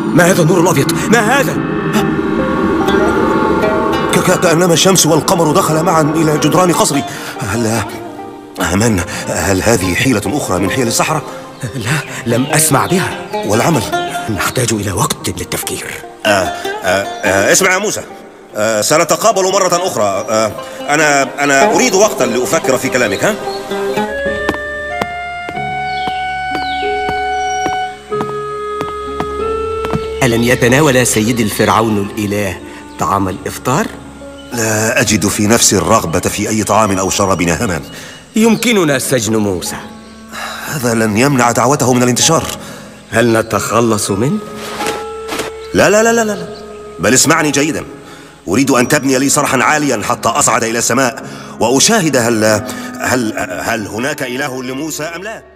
ما هذا النور الأبيض؟ ما هذا؟ كأنما الشمس والقمر دخل معا إلى جدران قصري. هل هذه حيلة أخرى من حيل السحرة؟ لا، لم أسمع بها. والعمل؟ نحتاج إلى وقت للتفكير. اسمع يا موسى، سنتقابل مرة أخرى. أنا أريد وقتا لأفكر في كلامك. ها؟ ألن يتناول سيدي الفرعون الإله طعام الإفطار؟ لا أجد في نفسي الرغبة في أي طعام أو شراب يا هامان. يمكننا سجن موسى. هذا لن يمنع دعوته من الانتشار. هل نتخلص منه؟ لا لا لا لا لا، بل اسمعني جيدا. أريد أن تبني لي صرحا عاليا حتى أصعد إلى السماء وأشاهد هل هناك إله لموسى أم لا.